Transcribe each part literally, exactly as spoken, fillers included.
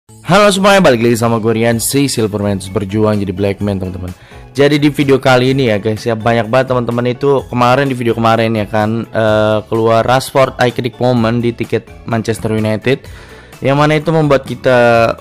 Halo semuanya, balik lagi sama gue Rian, si Silverman, terus berjuang jadi Blackman teman-teman. Jadi di video kali ini ya guys ya, banyak banget teman-teman itu kemarin di video kemarin ya kan uh, keluar Rashford iconic moment di tiket Manchester United, yang mana itu membuat kita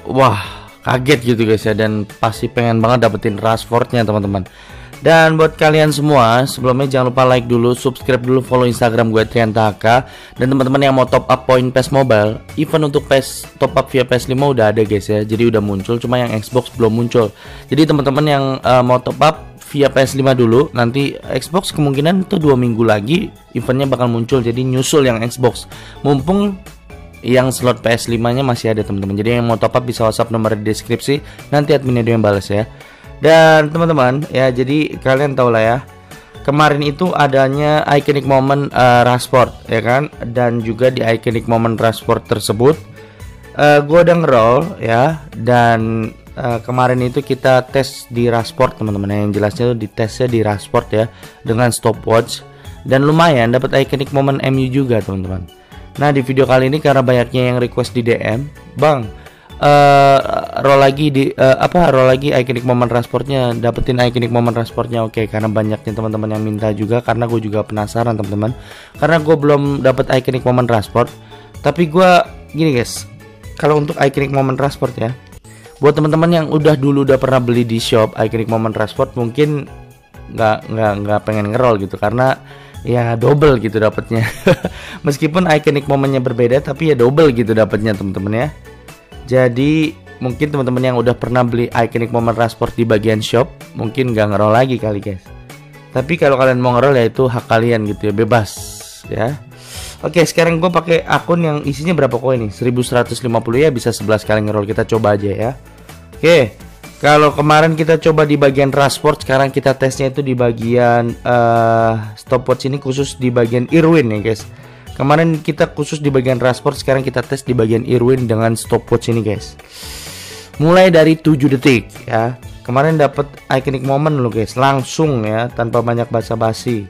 wah kaget gitu guys ya, dan pasti pengen banget dapetin Rashfordnya teman-teman. Dan buat kalian semua, sebelumnya jangan lupa like dulu, subscribe dulu, follow Instagram gue Triantaka. Dan teman-teman yang mau top up poin P E S Mobile, event untuk P E S top up via P E S lima udah ada guys ya. Jadi udah muncul, cuma yang Xbox belum muncul. Jadi teman-teman yang uh, mau top up via P E S lima dulu, nanti Xbox kemungkinan itu dua minggu lagi eventnya bakal muncul. Jadi nyusul yang Xbox, mumpung yang slot P E S lima nya masih ada teman-teman. Jadi yang mau top up bisa WhatsApp nomor di deskripsi, nanti admin yang balas ya. Dan teman-teman ya, jadi kalian tahu lah ya, kemarin itu adanya iconic moment uh, Rashford ya kan, dan juga di iconic moment Rashford tersebut uh, gue udah nge-roll ya. Dan uh, kemarin itu kita tes di Rashford teman-teman, yang jelasnya itu di tesnya di Rashford ya, dengan stopwatch, dan lumayan dapat iconic moment M U juga teman-teman. Nah di video kali ini karena banyaknya yang request di D M, bang Uh, roll lagi di uh, apa roll lagi iconic moment Rashfordnya, dapetin iconic moment Rashfordnya. Oke, karena banyaknya teman-teman yang minta juga, karena gue juga penasaran teman-teman, karena gue belum dapet iconic moment Rashford. Tapi gue gini guys, kalau untuk iconic moment Rashford ya, buat teman-teman yang udah dulu udah pernah beli di shop iconic moment Rashford, mungkin nggak nggak nggak pengen ngeroll gitu, karena ya double gitu dapetnya. Meskipun iconic momennya berbeda, tapi ya double gitu dapetnya teman-teman ya. Jadi mungkin teman-teman yang udah pernah beli iconic moment Rashford di bagian shop mungkin gak ngeroll lagi kali guys. Tapi kalau kalian mau ngeroll ya itu hak kalian gitu ya, bebas ya. Oke, sekarang gue pakai akun yang isinya berapa koin nih? seribu seratus lima puluh ya, bisa sebelas kali ngeroll. Kita coba aja ya. Oke, kalau kemarin kita coba di bagian Rashford, sekarang kita tesnya itu di bagian uh, stopwatch ini, khusus di bagian Irwin ya guys. Kemarin kita khusus di bagian Rashford, sekarang kita tes di bagian Irwin dengan stopwatch ini guys. Mulai dari tujuh detik ya. Kemarin dapat iconic moment loh guys, langsung ya, tanpa banyak basa-basi.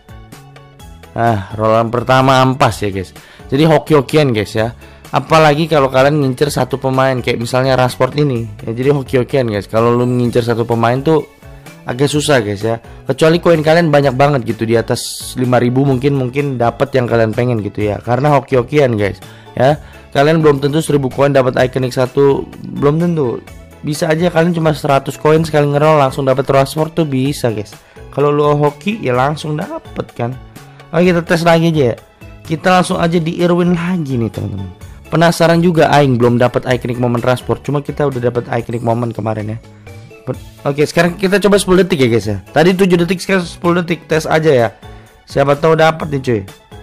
Ah, rollan pertama ampas ya guys. Jadi hoki-hokian guys ya. Apalagi kalau kalian ngincer satu pemain kayak misalnya Rashford ini ya, jadi hoki-hokian guys. Kalau lu ngincer satu pemain tuh agak susah guys ya, kecuali koin kalian banyak banget gitu, di atas lima ribu mungkin mungkin dapat yang kalian pengen gitu ya, karena hoki-hokian guys ya. Kalian belum tentu seribu koin dapat iconic satu, belum tentu. Bisa aja kalian cuma seratus koin sekali ngeroll langsung dapat Rashford tuh bisa guys. Kalau lu hoki ya langsung dapat kan. Oke, kita tes lagi aja ya. Kita langsung aja di Irwin lagi nih teman-teman. Penasaran juga aing belum dapat iconic moment Rashford, cuma kita udah dapat iconic moment kemarin ya. Oke, sekarang kita coba sepuluh detik ya guys ya. Tadi tujuh detik, sekarang sepuluh detik, tes aja ya. Siapa tahu dapat nih cuy.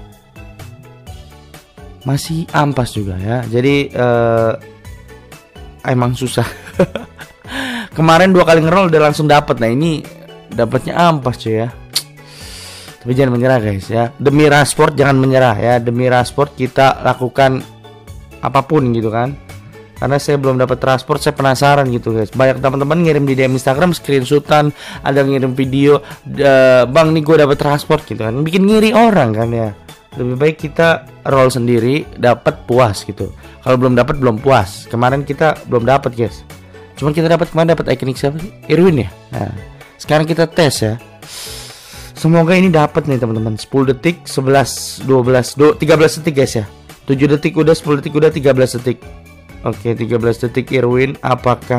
Masih ampas juga ya. Jadi uh, emang susah. Kemarin dua kali ngeroll udah langsung dapat. Nah, ini dapatnya ampas cuy ya. Tapi jangan menyerah guys ya. Demi Rashford jangan menyerah ya. Demi Rashford kita lakukan apapun gitu kan. Karena saya belum dapat Rashford, saya penasaran gitu guys. Banyak teman-teman ngirim di D M Instagram screenshotan, ada ngirim video, bang nih gue dapat Rashford gitu kan, bikin ngiri orang kan ya. Lebih baik kita roll sendiri, dapat puas gitu. Kalau belum dapat belum puas. Kemarin kita belum dapat guys. Cuman kita dapat kemarin dapat iconic siapa sih? Irwin ya. Nah, sekarang kita tes ya. Semoga ini dapat nih teman-teman. sepuluh detik, sebelas, dua belas, tiga belas detik guys ya. tujuh detik udah, sepuluh detik udah, tiga belas detik. Oke, tiga belas detik Irwin, apakah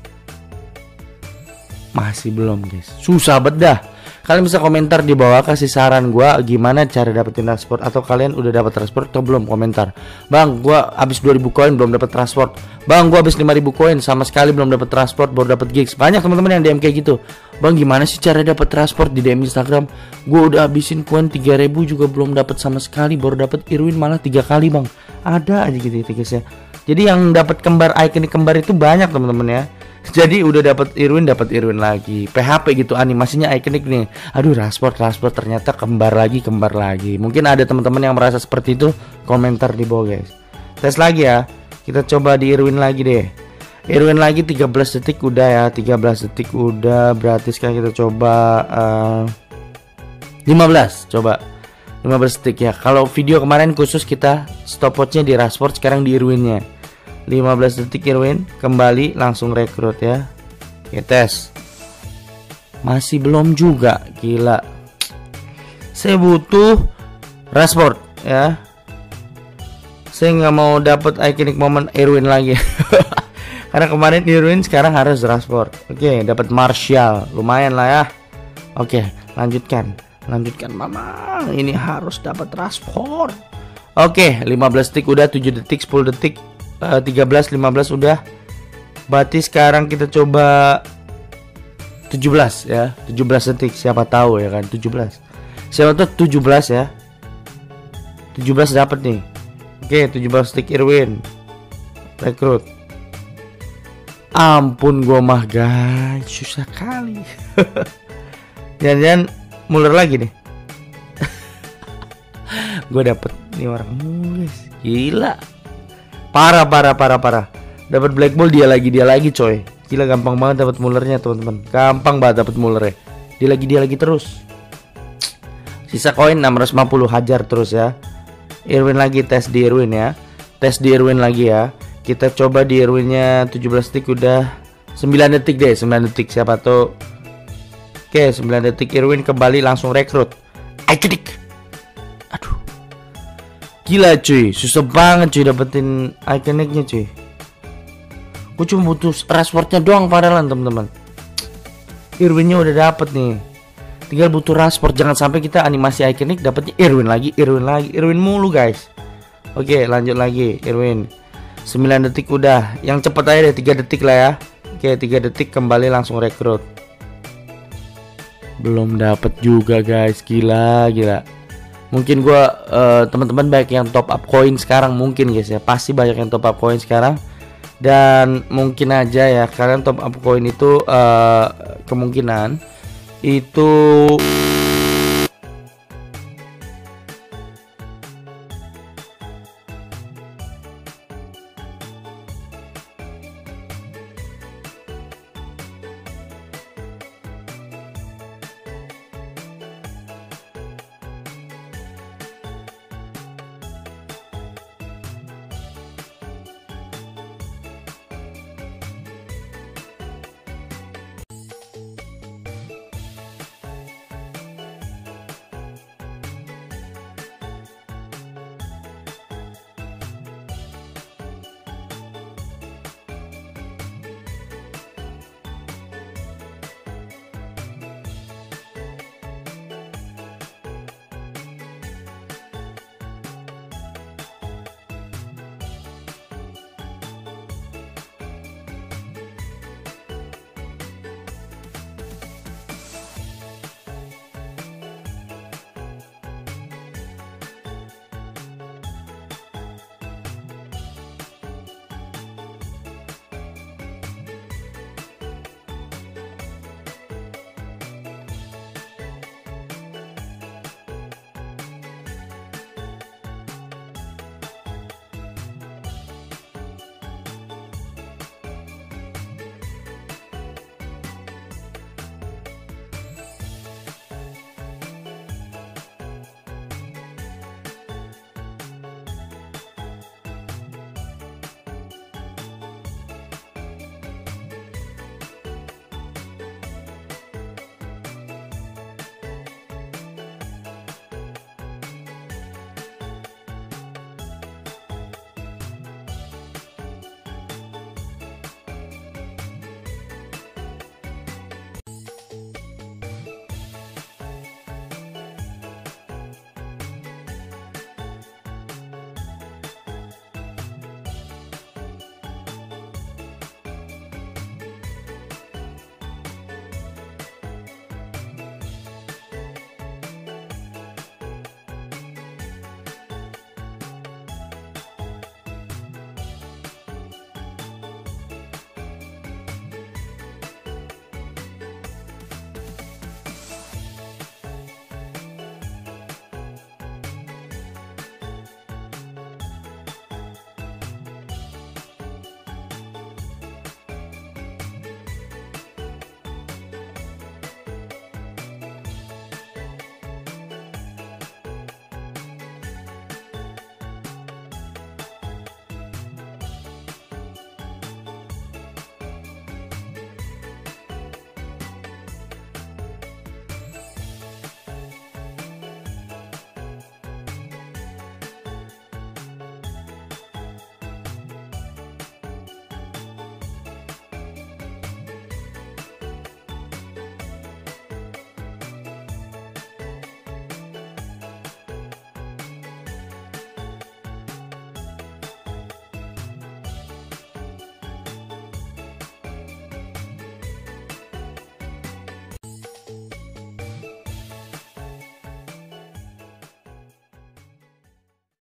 masih belum guys? Susah bedah. Kalian bisa komentar di bawah, kasih saran gua gimana cara dapetin Rashford, atau kalian udah dapat Rashford atau belum, komentar. Bang, gua habis dua ribu koin belum dapat Rashford. Bang, gua habis lima ribu koin sama sekali belum dapat Rashford, baru dapat gigs. Banyak teman-teman yang D M kayak gitu. Bang, gimana sih cara dapat Rashford di D M Instagram? Gua udah habisin koin tiga ribu juga belum dapat sama sekali, baru dapat Irwin malah tiga kali, Bang. Ada aja gitu guys ya. Jadi yang dapat kembar iconic kembar itu banyak teman-teman ya. Jadi udah dapat Irwin, dapat Irwin lagi. P H P gitu animasinya iconic nih. Aduh, Rashford, Rashford ternyata kembar lagi, kembar lagi. Mungkin ada teman-teman yang merasa seperti itu, komentar di bawah guys. Tes lagi ya. Kita coba di Irwin lagi deh. Irwin lagi tiga belas detik udah ya, tiga belas detik udah. Berarti sekarang kita coba uh, lima belas, coba lima belas detik ya. Kalau video kemarin khusus kita stopwatchnya di Rashford, sekarang di Irwinnya. lima belas detik Irwin, kembali langsung rekrut ya. Oke, tes. Masih belum juga, gila. Saya butuh Rashford ya. Saya nggak mau dapat iconic moment Irwin lagi. Karena kemarin Irwin, sekarang harus Rashford. Oke, dapat Martial, lumayan lah ya. Oke, lanjutkan. Lanjutkan mama. Ini harus dapat Rashford. Oke, lima belas detik udah, tujuh detik, sepuluh detik, uh, tiga belas, lima belas udah. Berarti sekarang kita coba tujuh belas ya. tujuh belas detik, siapa tahu ya kan, tujuh belas. Siapa tahu tujuh belas ya. tujuh belas dapat nih. Oke, tujuh belas detik Irwin. Rekrut. Ampun gua mah guys, susah kali. Jangan-jangan Muller lagi nih. Gue dapet nih orang guys, gila. Parah parah parah parah. Dapat black ball dia lagi dia lagi coy. Gila, gampang banget dapat Mullernya teman-teman. Gampang banget dapat Mullernya. Dia lagi dia lagi terus. Sisa koin enam ratus lima puluh, hajar terus ya. Irwin lagi, tes di Irwin ya. Tes di Irwin lagi ya. Kita coba di Irwinnya tujuh belas detik udah. sembilan detik deh, sembilan detik siapa tuh. Oke, sembilan detik Irwin, kembali langsung rekrut. Iconic. Aduh. Gila cuy, susah banget cuy dapetin iconicnya cuy. Gue cuma butuh Rashfordnya doang padahal teman-teman. Irwinnya udah dapet nih. Tinggal butuh Rashford, jangan sampai kita animasi iconic dapetnya Irwin lagi, Irwin lagi, Irwin mulu guys. Oke, lanjut lagi Irwin. sembilan detik udah. Yang cepet aja deh, tiga detik lah ya. Oke, tiga detik, kembali langsung rekrut. Belum dapet juga guys, gila gila. Mungkin gua uh, teman-teman banyak yang top up koin sekarang mungkin guys ya. Pasti banyak yang top up koin sekarang. Dan mungkin aja ya kalian top up koin itu uh, kemungkinan itu